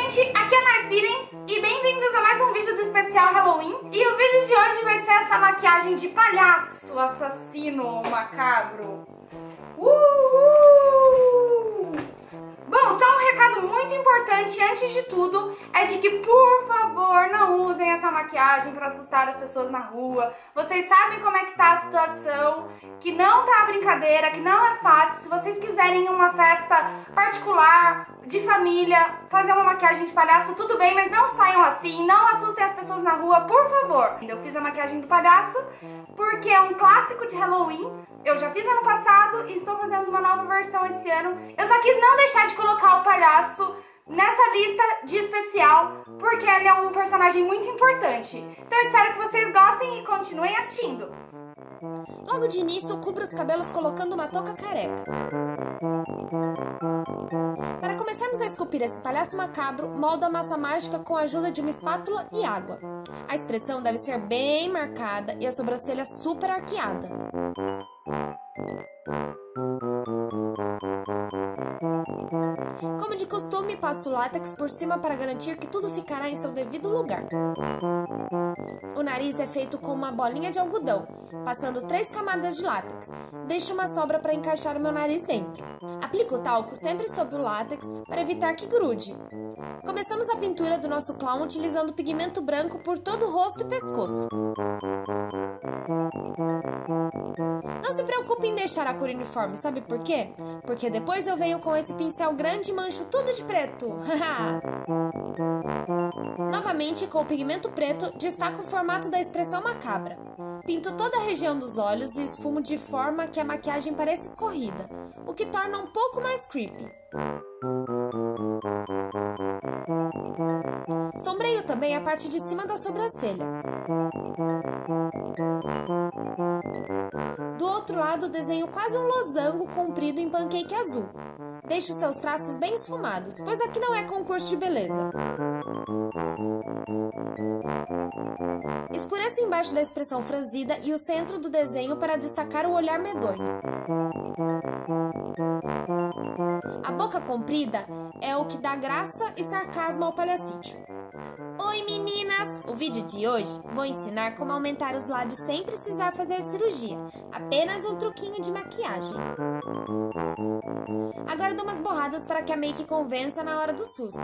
gente, aqui é a My Feelings e bem-vindos a mais um vídeo do especial Halloween. E o vídeo de hoje vai ser essa maquiagem de palhaço assassino macabro. Bom, só um recado muito importante antes de tudo é de que, por favor, não usem essa maquiagem para assustar as pessoas na rua. Vocês sabem como é que tá a situação, que não tá brincadeira, que não é fácil. Se vocês quiserem ir em uma festa particular, de família, fazer uma maquiagem de palhaço, tudo bem, mas não saiam assim, não assustem as pessoas na rua, por favor. Eu fiz a maquiagem do palhaço porque é um clássico de Halloween. Eu já fiz ano passado e estou fazendo uma nova versão esse ano. Eu só quis não deixar de colocar o palhaço nessa lista de especial, porque ele é um personagem muito importante. Então eu espero que vocês gostem e continuem assistindo. Logo de início, cubra os cabelos colocando uma touca careca. Para começarmos a esculpir esse palhaço macabro, moldo a massa mágica com a ajuda de uma espátula e água. A expressão deve ser bem marcada e a sobrancelha super arqueada. Como de costume, passo látex por cima para garantir que tudo ficará em seu devido lugar. O nariz é feito com uma bolinha de algodão, passando 3 camadas de látex. Deixo uma sobra para encaixar o meu nariz dentro. Aplico o talco sempre sob o látex para evitar que grude. Começamos a pintura do nosso clown utilizando pigmento branco por todo o rosto e pescoço. Não se preocupe em deixar a cor uniforme, sabe por quê? Porque depois eu venho com esse pincel grande e mancho tudo de preto. Novamente, com o pigmento preto, destaco o formato da expressão macabra. Pinto toda a região dos olhos e esfumo de forma que a maquiagem pareça escorrida, o que torna um pouco mais creepy. Sombreio também a parte de cima da sobrancelha. Do outro lado, desenho quase um losango comprido em pancake azul. Deixo seus traços bem esfumados, pois aqui não é concurso de beleza. Escureço embaixo da expressão franzida e o centro do desenho para destacar o olhar medonho. A boca comprida é o que dá graça e sarcasmo ao palhacício. Oi meninas! O vídeo de hoje vou ensinar como aumentar os lábios sem precisar fazer cirurgia. Apenas um truquinho de maquiagem. Agora dou umas borradas para que a make convença na hora do susto.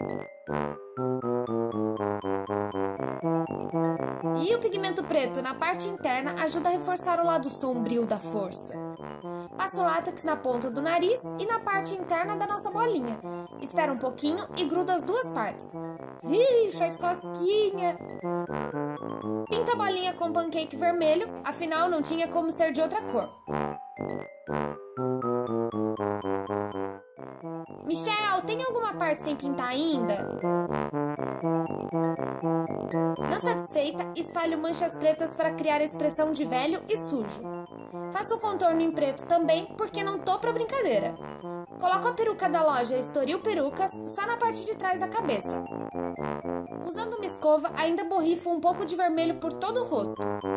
E o pigmento preto na parte interna ajuda a reforçar o lado sombrio da força. Passo látex na ponta do nariz e na parte interna da nossa bolinha. Espera um pouquinho e gruda as duas partes. Ih, faz cosquinha! Pinto a bolinha com pancake vermelho, afinal não tinha como ser de outra cor. Michelle, tem alguma parte sem pintar ainda? Não satisfeita, espalho manchas pretas para criar a expressão de velho e sujo. Faço o contorno em preto também, porque não tô pra brincadeira. Coloco a peruca da loja Estoril Perucas só na parte de trás da cabeça. Usando uma escova, ainda borrifo um pouco de vermelho por todo o rosto.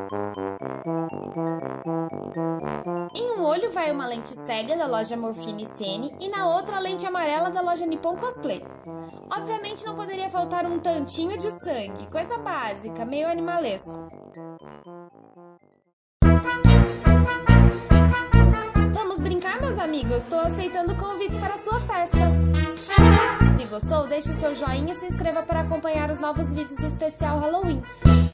Em um olho vai uma lente cega da loja Morfine Sene e na outra a lente amarela da loja Nippon Cosplay. Obviamente não poderia faltar um tantinho de sangue, coisa básica, meio animalesco. Vamos brincar, meus amigos? Estou aceitando convites para a sua festa. Se gostou, deixe seu joinha e se inscreva para acompanhar os novos vídeos do especial Halloween.